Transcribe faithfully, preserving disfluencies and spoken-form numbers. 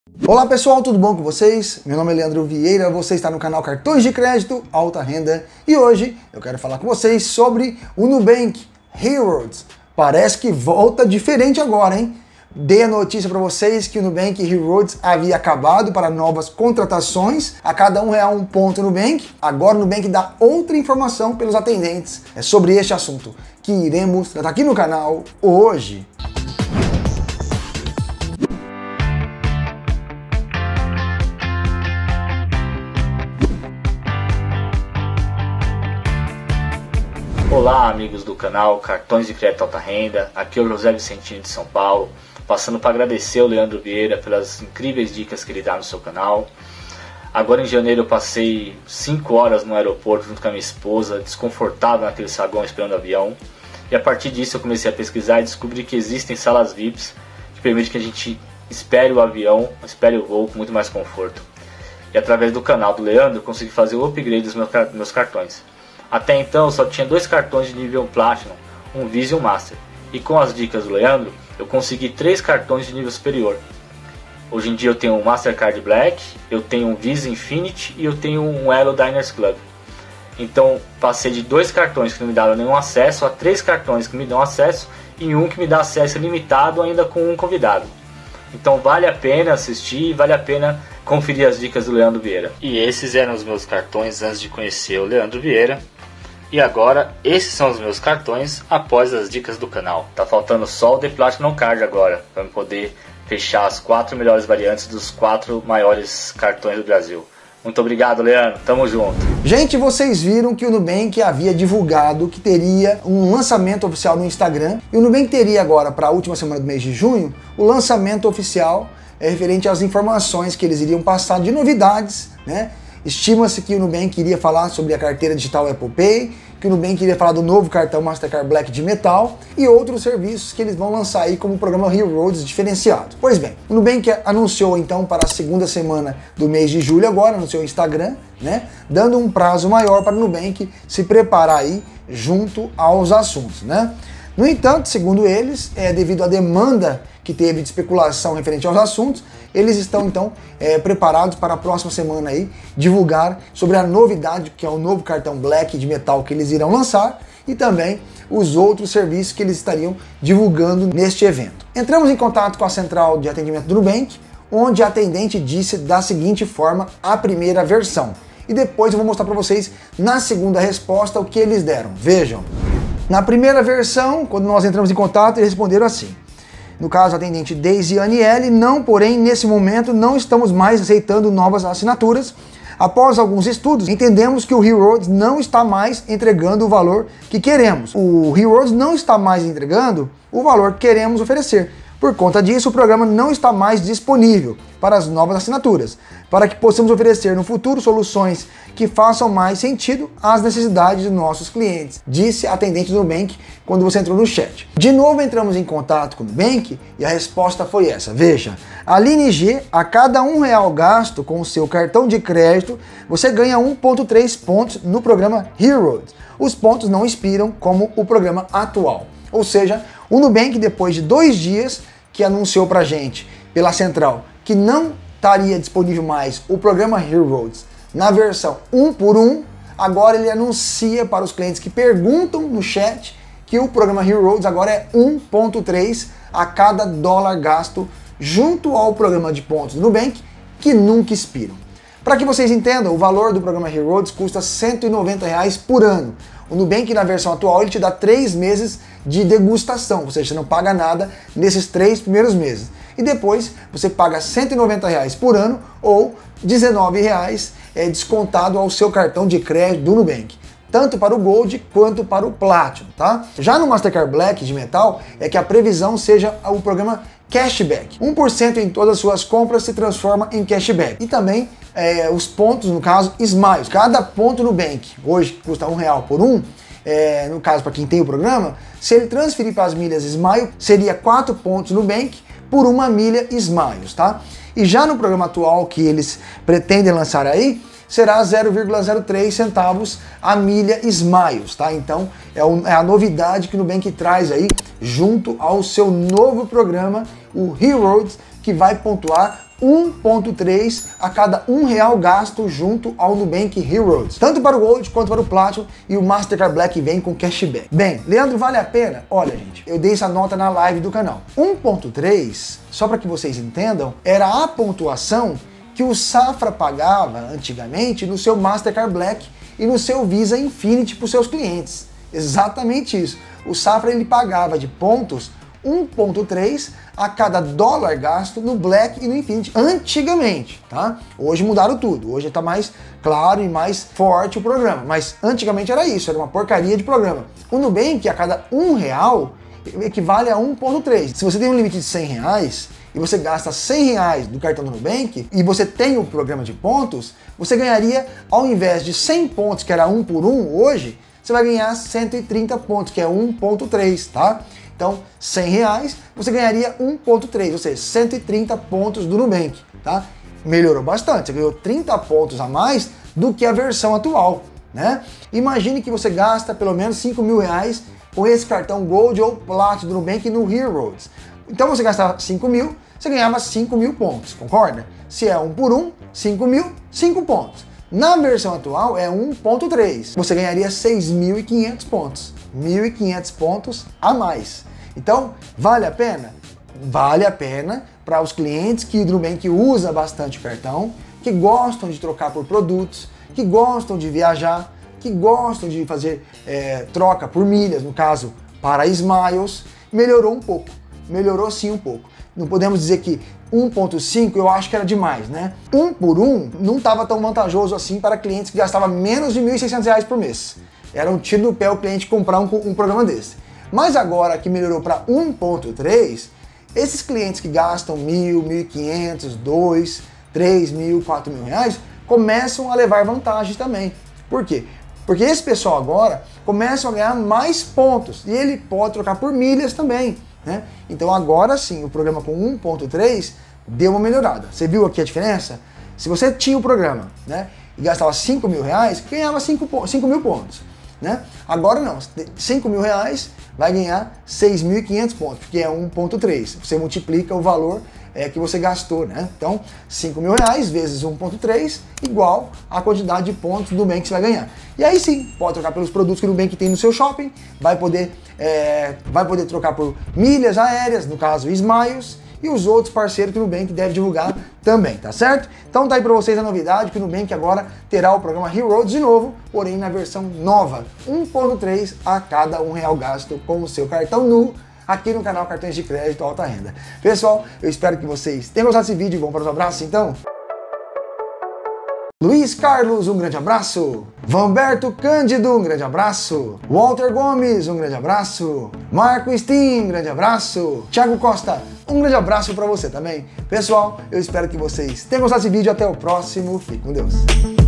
Olá pessoal, tudo bom com vocês? Meu nome é Leandro Vieira, você está no canal Cartões de Crédito Alta Renda e hoje eu quero falar com vocês sobre o Nubank Heroes. Parece que volta diferente agora, hein? Dei a notícia para vocês que o Nubank Heroes havia acabado para novas contratações, a cada um real um ponto Nubank. Agora o Nubank dá outra informação pelos atendentes. É sobre este assunto que iremos tratar aqui no canal hoje. Olá amigos do canal Cartões de Crédito Alta Renda, aqui é o José Vicentino de São Paulo, passando para agradecer ao Leandro Vieira pelas incríveis dicas que ele dá no seu canal. Agora em janeiro eu passei cinco horas no aeroporto junto com a minha esposa, desconfortável naquele saguão esperando o avião, e a partir disso eu comecei a pesquisar e descobri que existem salas V I Ps que permitem que a gente espere o avião, espere o voo com muito mais conforto. E através do canal do Leandro eu consegui fazer o upgrade dos meus cartões. Até então eu só tinha dois cartões de nível Platinum, um Visa e um Master. E com as dicas do Leandro, eu consegui três cartões de nível superior. Hoje em dia eu tenho um Mastercard Black, eu tenho um Visa Infinity e eu tenho um Elo Diners Club. Então passei de dois cartões que não me davam nenhum acesso a três cartões que me dão acesso e um que me dá acesso limitado ainda com um convidado. Então vale a pena assistir, vale a pena conferir as dicas do Leandro Vieira. E esses eram os meus cartões antes de conhecer o Leandro Vieira. E agora, esses são os meus cartões após as dicas do canal. Tá faltando só o The Platinum Card agora, para poder fechar as quatro melhores variantes dos quatro maiores cartões do Brasil. Muito obrigado, Leandro. Tamo junto. Gente, vocês viram que o Nubank havia divulgado que teria um lançamento oficial no Instagram. E o Nubank teria agora, para a última semana do mês de junho, o lançamento oficial é, referente às informações que eles iriam passar de novidades, né? Estima-se que o Nubank iria falar sobre a carteira digital Apple Pay, que o Nubank iria falar do novo cartão Mastercard Black de metal e outros serviços que eles vão lançar aí como o programa Heroes diferenciado. Pois bem, o Nubank anunciou então para a segunda semana do mês de julho agora no seu Instagram, né, dando um prazo maior para o Nubank se preparar aí junto aos assuntos, né? No entanto, segundo eles, é, devido à demanda que teve de especulação referente aos assuntos, eles estão então é, preparados para a próxima semana aí divulgar sobre a novidade que é o novo cartão Black de metal que eles irão lançar e também os outros serviços que eles estariam divulgando neste evento. Entramos em contato com a central de atendimento do Nubank, onde a atendente disse da seguinte forma a primeira versão. E depois eu vou mostrar para vocês na segunda resposta o que eles deram. Vejam. Na primeira versão, quando nós entramos em contato, eles responderam assim. No caso, a atendente Daisy Aniele, não, porém, nesse momento não estamos mais aceitando novas assinaturas. Após alguns estudos, entendemos que o Heroes não está mais entregando o valor que queremos. O Heroes não está mais entregando o valor que queremos oferecer. Por conta disso, o programa não está mais disponível para as novas assinaturas, para que possamos oferecer no futuro soluções que façam mais sentido às necessidades dos nossos clientes, disse a atendente do Nubank quando você entrou no chat. De novo entramos em contato com o Nubank e a resposta foi essa. Veja, Aline G, a cada um real gasto com o seu cartão de crédito, você ganha um vírgula três pontos no programa Heroes. Os pontos não expiram como o programa atual. Ou seja, o Nubank, depois de dois dias que anunciou pra gente pela central que não estaria disponível mais o programa Heroes na versão um por um, agora ele anuncia para os clientes que perguntam no chat que o programa Heroes agora é um vírgula três a cada dólar gasto junto ao programa de pontos do Nubank, que nunca expiram. Para que vocês entendam, o valor do programa Heroes custa cento e noventa reais por ano. O Nubank, na versão atual, ele te dá três meses de degustação, ou seja, você não paga nada nesses três primeiros meses. E depois você paga cento e noventa reais por ano ou dezenove reais é, descontado ao seu cartão de crédito do Nubank, tanto para o Gold quanto para o Platinum, tá? Já no Mastercard Black de metal, é que a previsão seja o programa Cashback. um por cento em todas as suas compras se transforma em cashback. E também é, os pontos, no caso, Smiles. Cada ponto no Bank, hoje custa um real por um, é, no caso para quem tem o programa, se ele transferir para as milhas Smile, seria quatro pontos no Bank por uma milha Smiles, tá? E já no programa atual que eles pretendem lançar aí, será zero vírgula zero três centavos a milha Smiles, tá? Então é, um, é a novidade que o Nubank traz aí junto ao seu novo programa, o Heroes, que vai pontuar um ponto três a cada um real gasto junto ao Nubank Heroes, tanto para o Gold quanto para o Platinum, e o Mastercard Black vem com cashback. Bem, Leandro, vale a pena? Olha, gente, eu dei essa nota na live do canal. um ponto três, só para que vocês entendam, era a pontuação que o Safra pagava antigamente no seu Mastercard Black e no seu Visa Infinity para os seus clientes. Exatamente isso. O Safra ele pagava de pontos um ponto três a cada dólar gasto no Black e no Infinity, antigamente, tá? Hoje mudaram tudo, hoje está mais claro e mais forte o programa, mas antigamente era isso, era uma porcaria de programa. O Nubank, a cada um real, equivale a um ponto três. Se você tem um limite de cem reais e você gasta cem reais do cartão do Nubank e você tem o programa de pontos, você ganharia, ao invés de cem pontos, que era um por um hoje, você vai ganhar cento e trinta pontos, que é um ponto três, tá? Então, cem reais, você ganharia um ponto três, ou seja, cento e trinta pontos do Nubank, tá? Melhorou bastante, você ganhou trinta pontos a mais do que a versão atual, né? Imagine que você gasta pelo menos cinco mil reais com esse cartão Gold ou Platinum do Nubank no Heroes. Então você gastava cinco mil, você ganhava cinco mil pontos, concorda? Se é um por um, cinco mil, cinco pontos. Na versão atual é um ponto três, você ganharia seis mil e quinhentos pontos, mil e quinhentos pontos a mais. Então, vale a pena? Vale a pena para os clientes que o Nubank usa bastante o cartão, que gostam de trocar por produtos, que gostam de viajar, que gostam de fazer é, troca por milhas, no caso, para Smiles. Melhorou um pouco, melhorou sim um pouco. Não podemos dizer que um ponto cinco eu acho que era demais, né? Um por um não estava tão vantajoso assim para clientes que gastavam menos de mil e seiscentos reais por mês. Era um tiro no pé o cliente comprar um, um programa desse. Mas agora que melhorou para um ponto três, esses clientes que gastam mil, mil e quinhentos, dois, três mil, quatro mil reais, começam a levar vantagem também. Por quê? Porque esse pessoal agora começa a ganhar mais pontos e ele pode trocar por milhas também, né? Então agora sim, o programa com um ponto três deu uma melhorada. Você viu aqui a diferença? Se você tinha o programa, né, e gastava cinco mil reais, ganhava cinco mil pontos, né? Agora não, cinco mil reais vai ganhar seis mil e quinhentos pontos, porque é um ponto três. Você multiplica o valor é, que você gastou, né? Então, cinco mil reais vezes um ponto três igual a quantidade de pontos do Nubank que você vai ganhar. E aí sim, pode trocar pelos produtos que o Nubank tem no seu shopping, vai poder, é, vai poder trocar por milhas aéreas, no caso Smiles, e os outros parceiros que o Nubank deve divulgar também, tá certo? Então tá aí para vocês a novidade, que o Nubank agora terá o programa Heroes de novo, porém na versão nova, um ponto três a cada um real gasto com o seu cartão Nu, aqui no canal Cartões de Crédito Alta Renda. Pessoal, eu espero que vocês tenham gostado desse vídeo, vamos para os abraços então? Luiz Carlos, um grande abraço. Vamberto Cândido, um grande abraço. Walter Gomes, um grande abraço. Marco Steen, um grande abraço. Thiago Costa, um grande abraço para você também. Pessoal, eu espero que vocês tenham gostado desse vídeo. Até o próximo. Fique com Deus.